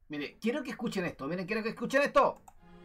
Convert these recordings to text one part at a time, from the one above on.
Mire, quiero que escuchen esto. Miren, quiero que escuchen esto.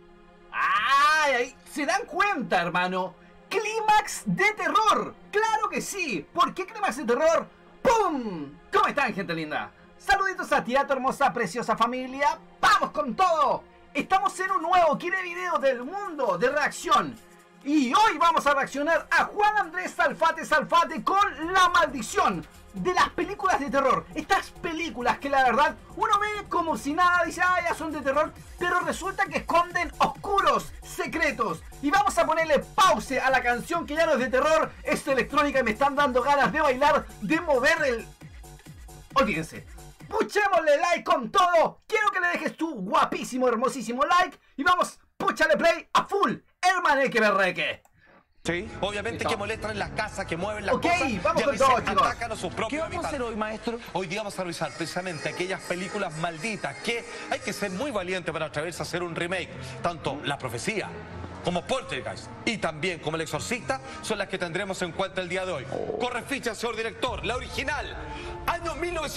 ¡Ay! ¿Se dan cuenta, hermano? ¡Clímax de terror! ¡Claro que sí! ¿Por qué clímax de terror? ¡Pum! ¿Cómo están, gente linda? Saluditos a ti, a tu hermosa, preciosa familia. ¡Vamos con todo! Estamos en un nuevo Quiere Video del mundo de reacción. Y hoy vamos a reaccionar a Juan Andrés Salfate con La Maldición de las películas de terror. Estas películas que la verdad uno ve como si nada, dice, ah, ya son de terror, pero resulta que esconden oscuros secretos. Y vamos a ponerle pause a la canción que ya no es de terror, es electrónica y me están dando ganas de bailar, de mover el... Olvídense. Puchémosle like con todo. Quiero que le dejes tu guapísimo, hermosísimo like. Y vamos, púchale play a full. Hermaneque berreque. Sí, obviamente que molestan en las casas, que mueven las cosas. Ok, vamos con todo, chicos. Atacan a sus propios ¿Qué vamos a hacer hoy, maestro? Hoy día vamos a revisar precisamente aquellas películas malditas que hay que ser muy valiente para atreverse a hacer un remake. Tanto La Profecía como Poltergeist y también como El Exorcista son las que tendremos en cuenta el día de hoy. Corre ficha, señor director, la original, año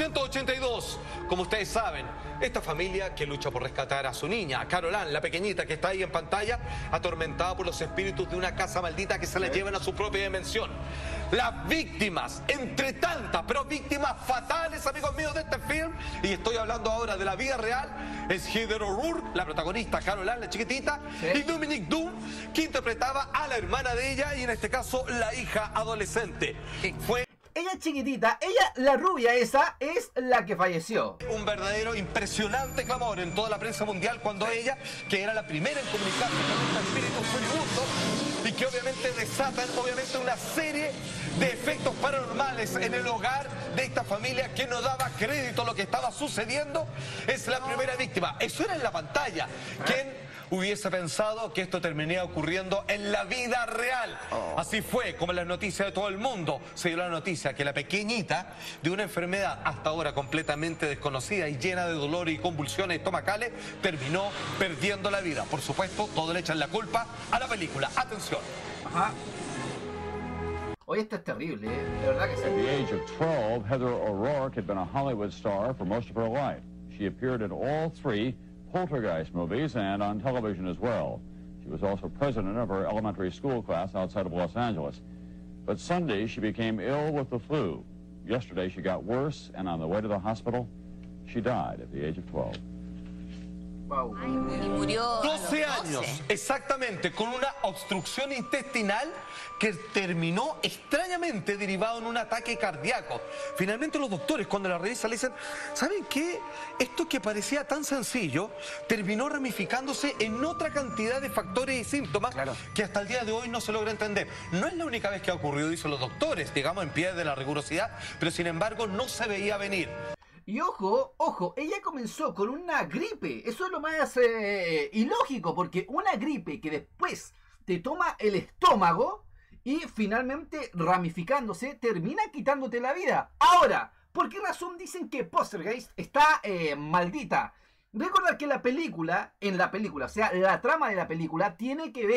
1982. Como ustedes saben, esta familia que lucha por rescatar a su niña, a Carol Ann, la pequeñita que está ahí en pantalla, atormentada por los espíritus de una casa maldita que se la llevan a su propia dimensión. Las víctimas, entre tantas, pero víctimas fatales, amigos míos, de este film, y estoy hablando ahora de la vida real, es Heather O'Rourke, la protagonista, Carol Ann, la chiquitita, y Dominique Dunne, que interpretaba a la hermana de ella y en este caso la hija adolescente. Fue ella chiquitita, ella, la rubia esa, es la que falleció. un verdadero impresionante clamor en toda la prensa mundial cuando ella, que era la primera en comunicarse con un espíritu furibundo y que obviamente desatan una serie de efectos paranormales en el hogar de esta familia que no daba crédito a lo que estaba sucediendo, es la primera víctima. Eso era en la pantalla. ¿Quién hubiese pensado que esto terminaría ocurriendo en la vida real? Así fue como en las noticias de todo el mundo se dio la noticia que la pequeñita de una enfermedad hasta ahora completamente desconocida y llena de dolor y convulsiones estomacales terminó perdiendo la vida. Por supuesto, todo le echan la culpa a la película. Atención. Ajá. Oye, esto es terrible, ¿eh? De verdad que sí. At the age of 12, Heather O'Rourke had been a Hollywood star for most of her life. She appeared in all 3 Poltergeist movies and on television as well. She was also president of her elementary school class outside of Los Angeles. But Sunday, she became ill with the flu. Yesterday, she got worse, and on the way to the hospital, she died at the age of 12. Wow. Ay, y murió 12 años, exactamente, con una obstrucción intestinal que terminó extrañamente derivado en un ataque cardíaco. Finalmente los doctores cuando la revisan le dicen, ¿saben qué? Esto que parecía tan sencillo terminó ramificándose en otra cantidad de factores y síntomas que hasta el día de hoy no se logra entender. No es la única vez que ha ocurrido, dicen los doctores, digamos en pie de la rigurosidad, pero sin embargo no se veía venir. Y ojo, ojo, ella comenzó con una gripe. Eso es lo más ilógico, porque una gripe que después te toma el estómago y finalmente ramificándose termina quitándote la vida. Ahora, ¿por qué razón dicen que Poltergeist está maldita? Recordar que en la película, o sea, la trama de la película tiene que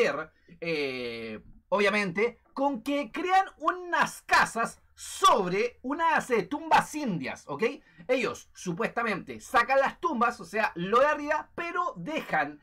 ver, obviamente, con que crean unas casas sobre unas tumbas indias, ¿ok? Ellos supuestamente sacan las tumbas, o sea, lo de arriba, pero dejan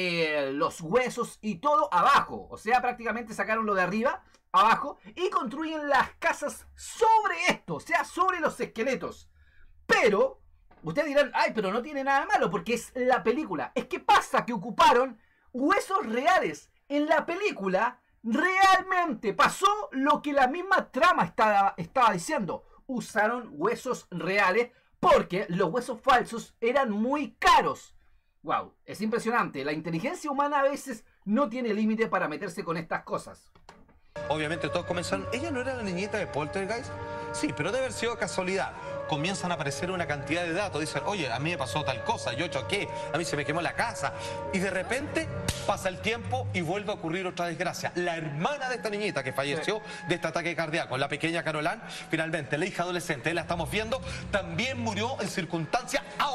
los huesos y todo abajo. O sea, prácticamente sacaron lo de arriba, abajo, y construyen las casas sobre esto, o sea, sobre los esqueletos. Pero, ustedes dirán, ay, pero no tiene nada malo porque es la película. Es que pasa que ocuparon huesos reales en la película. Realmente pasó lo que la misma trama estaba diciendo. Usaron huesos reales porque los huesos falsos eran muy caros. Wow, es impresionante. La inteligencia humana a veces no tiene límite para meterse con estas cosas. Obviamente todos comenzaron, ¿ella no era la niñita de Poltergeist? Sí, pero debe haber sido casualidad. Comienzan a aparecer una cantidad de datos. Dicen, oye, a mí me pasó tal cosa, yo choqué, a mí se me quemó la casa. Y de repente pasa el tiempo y vuelve a ocurrir otra desgracia. La hermana de esta niñita que falleció de este ataque cardíaco, la pequeña Carol Ann, finalmente la hija adolescente, la estamos viendo, también murió en circunstancias aún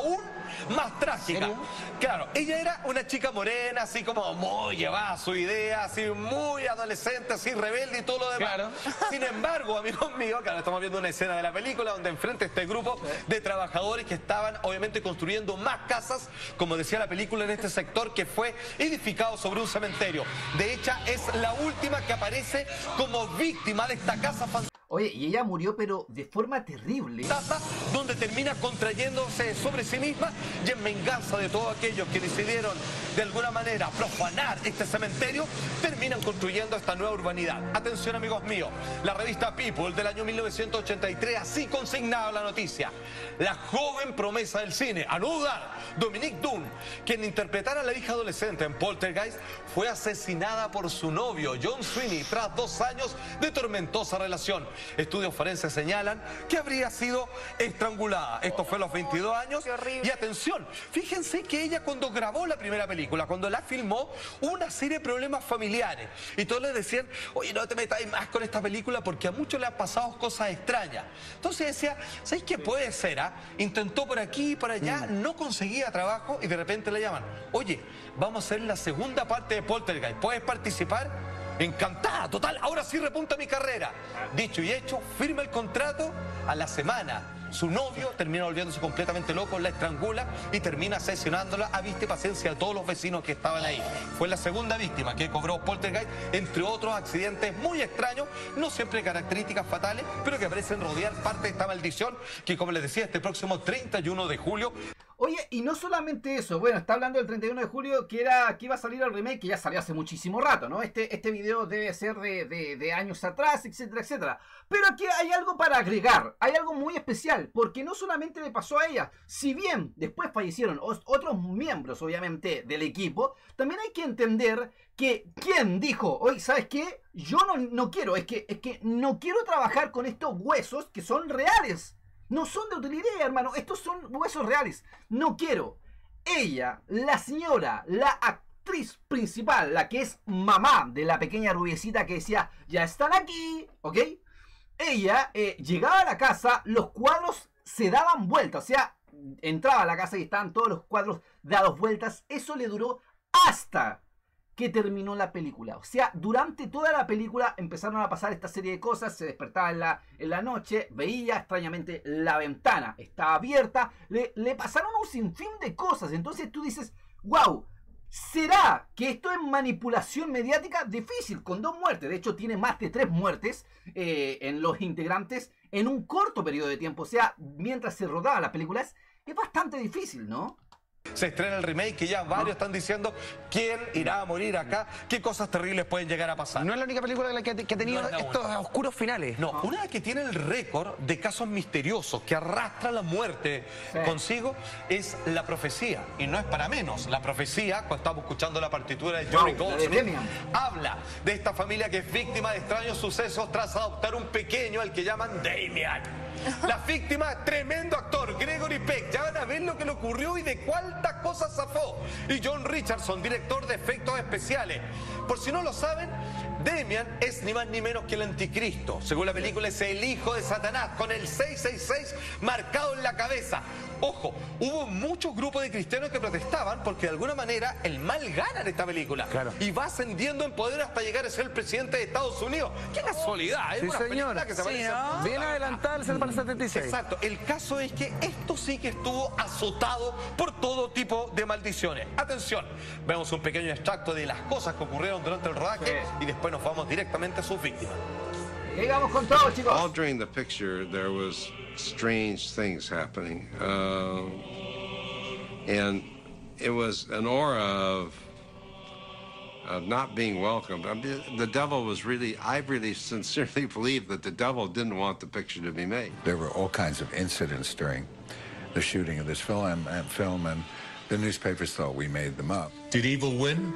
más trágica. Claro, ella era una chica morena, así como muy llevada a su idea, así muy adolescente, así rebelde y todo lo demás. Claro. Sin embargo, amigos míos, claro, estamos viendo una escena de la película donde enfrente este grupo de trabajadores que estaban obviamente construyendo más casas, como decía la película, en este sector que fue edificado sobre un cementerio. De hecho, es la última que aparece como víctima de esta casa fantasma. Oye, y ella murió, pero de forma terrible. Donde termina contrayéndose sobre sí misma y en venganza de todos aquellos que decidieron de alguna manera profanar este cementerio, terminan construyendo esta nueva urbanidad. Atención, amigos míos, la revista People del año 1983 así consignaba la noticia: la joven promesa del cine, a no dudar, Dominique Dunn, quien interpretara a la hija adolescente en Poltergeist, fue asesinada por su novio John Sweeney tras 2 años de tormentosa relación. Estudios forenses señalan que habría sido estrangulada. Esto fue a los 22 años. Y atención, fíjense que ella, cuando grabó la primera película, cuando la filmó, hubo una serie de problemas familiares. Y todos le decían, oye, no te metáis más con esta película porque a muchos le han pasado cosas extrañas. Entonces decía, ¿sabes qué puede ser? Intentó por aquí y por allá, no conseguía trabajo y de repente le llaman, oye, vamos a hacer la segunda parte de Poltergeist, ¿puedes participar? Encantada, total, ahora sí repunta mi carrera. Dicho y hecho, firma el contrato. A la semana su novio termina volviéndose completamente loco, la estrangula y termina asesinándola a vista y paciencia de todos los vecinos que estaban ahí. Fue la segunda víctima que cobró Poltergeist, entre otros accidentes muy extraños, no siempre características fatales, pero que parecen rodear parte de esta maldición que, como les decía, este próximo 31 de julio... Oye, y no solamente eso, bueno, está hablando del 31 de julio que iba a salir el remake, que ya salió hace muchísimo rato, ¿no? Este video debe ser de años atrás, etcétera, etcétera. Pero aquí hay algo para agregar, hay algo muy especial, porque no solamente le pasó a ella, si bien después fallecieron otros miembros, obviamente, del equipo, también hay que entender que quien dijo, oye, ¿sabes qué? Yo no quiero, es que no quiero trabajar con estos huesos que son reales. No son de utilidad, hermano. Estos son huesos reales. No quiero. Ella, la señora, la actriz principal, la que es mamá de la pequeña rubiecita que decía, ya están aquí, ¿ok? Ella llegaba a la casa, los cuadros se daban vueltas. O sea, entraba a la casa y estaban todos los cuadros dados vueltas. Eso le duró hasta que terminó la película. O sea, durante toda la película empezaron a pasar esta serie de cosas. Se despertaba en la noche, veía extrañamente la ventana, estaba abierta, le pasaron un sinfín de cosas. Entonces tú dices, wow, ¿será que esto es manipulación mediática? Difícil, con 2 muertes. De hecho, tiene más de 3 muertes en los integrantes en un corto periodo de tiempo. O sea, mientras se rodaba la película, es bastante difícil, ¿no? Se estrena el remake que ya varios están diciendo quién irá a morir acá, qué cosas terribles pueden llegar a pasar. No es la única película que ha tenido estos oscuros finales. No, una que tiene el récord de casos misteriosos que arrastra la muerte consigo es La Profecía. Y no es para menos. La Profecía, cuando estamos escuchando la partitura de Jerry Goldsmith, habla de esta familia que es víctima de extraños sucesos tras adoptar un pequeño al que llaman Damian. La víctima, tremendo actor, Gregory Peck. Ya van a ver lo que le ocurrió y de cuántas cosas zafó. Y John Richardson, director de efectos especiales. Por si no lo saben, Damian es ni más ni menos que el anticristo. Según la película, es el hijo de Satanás, con el 666 marcado en la cabeza. Ojo, hubo muchos grupos de cristianos que protestaban porque de alguna manera el mal gana en esta película. Claro. Y va ascendiendo en poder hasta llegar a ser el presidente de Estados Unidos. ¡Qué casualidad! Es Sí, una señor. película que se parece ¿no? Bien adelantada el para el 76. Exacto. El caso es que esto sí que estuvo azotado por todo tipo de maldiciones. Atención, vemos un pequeño extracto de las cosas que ocurrieron durante el rodaje y después nos vamos directamente a sus víctimas. Llegamos con todo, chicos. All during the picture, there was strange things happening, and it was an aura of not being welcomed. I mean, the devil was really, I really sincerely believe that the devil didn't want the picture to be made. There were all kinds of incidents during the shooting of this film, and the newspapers thought we made them up. Did evil win?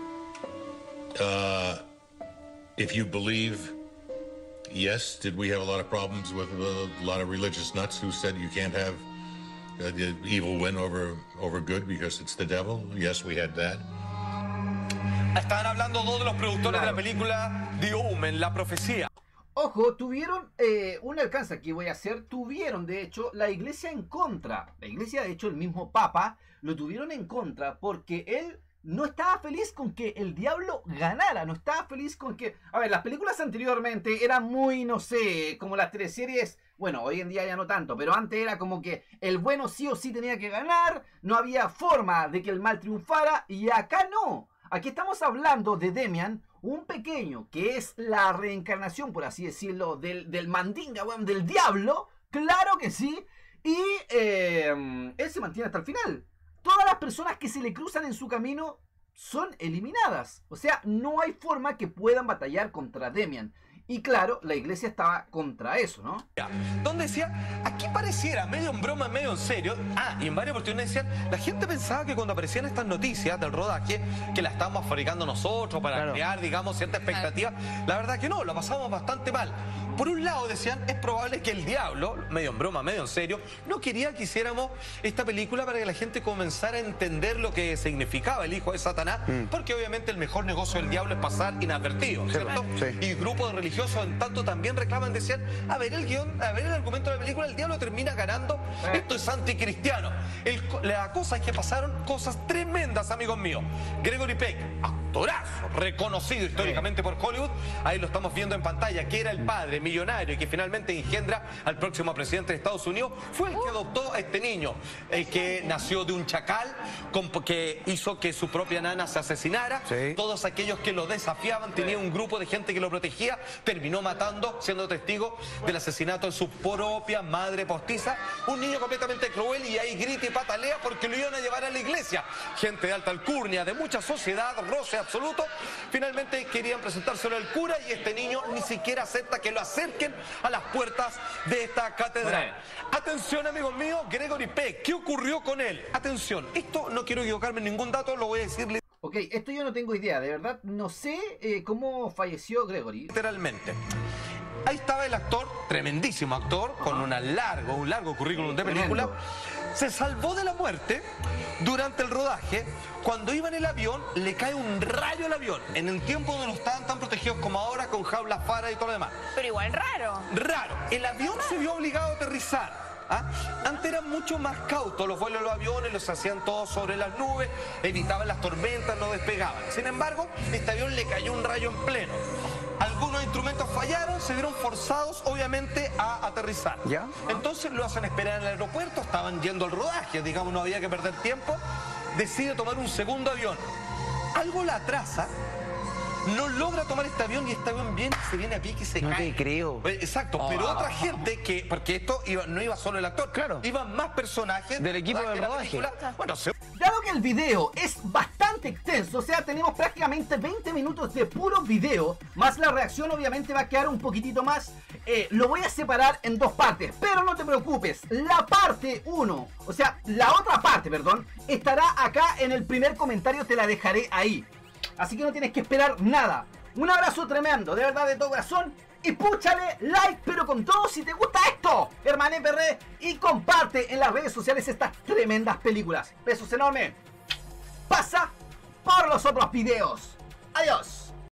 If you believe, yes. Did we have a lot of problems with a lot of religious nuts who said you can't have the evil win over good because it's the devil? Yes, we had that. Estaban hablando dos de los productores de la película The Omen, La Profecía. ojo, tuvieron un alcance, aquí voy a hacer, tuvieron de hecho la iglesia en contra. La iglesia, de hecho, el mismo Papa, lo tuvieron en contra porque él no estaba feliz con que el diablo ganara, no estaba feliz con que... A ver, las películas anteriormente eran muy, no sé, como las teleseries, bueno, hoy en día ya no tanto, pero antes era como que el bueno sí o sí tenía que ganar, no había forma de que el mal triunfara, y acá no. Aquí estamos hablando de Demian, un pequeño que es la reencarnación, por así decirlo, del mandinga, bueno, del diablo, claro que sí, y él se mantiene hasta el final. Todas las personas que se le cruzan en su camino son eliminadas. O sea, no hay forma que puedan batallar contra Demian. Y claro, la iglesia estaba contra eso, ¿no? Donde decía, aquí pareciera medio en broma, medio en serio. Y en varias oportunidades decían, la gente pensaba que cuando aparecían estas noticias del rodaje, que la estábamos fabricando nosotros para crear, digamos, cierta expectativa. La verdad que no, lo pasamos bastante mal. Por un lado decían, es probable que el diablo, medio en broma, medio en serio, no quería que hiciéramos esta película para que la gente comenzara a entender lo que significaba el hijo de Satanás, porque obviamente el mejor negocio del diablo es pasar inadvertido, ¿cierto? Sí. Y grupos de religiosos en tanto también reclaman, decían, a ver el guión, a ver el argumento de la película, el diablo termina ganando, esto es anticristiano. La cosa es que pasaron cosas tremendas, amigos míos. Gregory Peck, actorazo, reconocido históricamente por Hollywood, ahí lo estamos viendo en pantalla, que era el padre millonario y que finalmente engendra al próximo presidente de Estados Unidos, fue el que adoptó a este niño, que nació de un chacal, que hizo que su propia nana se asesinara. Todos aquellos que lo desafiaban, tenía un grupo de gente que lo protegía, terminó matando, siendo testigo del asesinato de su propia madre postiza, un niño completamente cruel, y ahí grita y patalea porque lo iban a llevar a la iglesia. Gente de alta alcurnia, de mucha sociedad, roce absoluto, finalmente querían presentárselo al cura y este niño ni siquiera acepta que lo acerquen a las puertas de esta catedral. Atención, amigos míos, Gregory Peck, ¿qué ocurrió con él? Atención, esto no quiero equivocarme en ningún dato, lo voy a decirle. Ok, esto yo no tengo idea, de verdad, no sé cómo falleció Gregory. Literalmente. Ahí estaba el actor, tremendísimo actor, con un largo currículum de película. Se salvó de la muerte durante el rodaje. Cuando iba en el avión, le cae un rayo al avión. En el tiempo donde no estaban tan protegidos como ahora, con jaulas Faraday y todo lo demás. Pero igual raro. Raro. El avión se vio obligado a aterrizar. Antes eran mucho más cautos los vuelos de los aviones, los hacían todos sobre las nubes, evitaban las tormentas, no despegaban. Sin embargo, este avión le cayó un rayo en pleno. Algunos instrumentos fallaron, se vieron forzados, obviamente, a aterrizar. Entonces lo hacen esperar en el aeropuerto, estaban yendo al rodaje, digamos, no había que perder tiempo. Decide tomar un segundo avión. Algo la atrasa. No logra tomar este avión y este avión se viene a pique y se cae. No te creo. Exacto, pero otra gente que, porque esto no iba solo el actor, iban más personajes del equipo de rodaje. Bueno, dado que el video es bastante extenso, o sea, tenemos prácticamente 20 minutos de puro video, más la reacción obviamente va a quedar un poquitito más, lo voy a separar en dos partes, pero no te preocupes, la parte 1, o sea, la otra parte, perdón, estará acá en el primer comentario, te la dejaré ahí. Así que no tienes que esperar nada. Un abrazo tremendo, de verdad, de todo corazón. Y púchale like, pero con todo, si te gusta esto, hermane perré. Y comparte en las redes sociales estas tremendas películas. Besos enormes. Pasa por los otros videos. Adiós.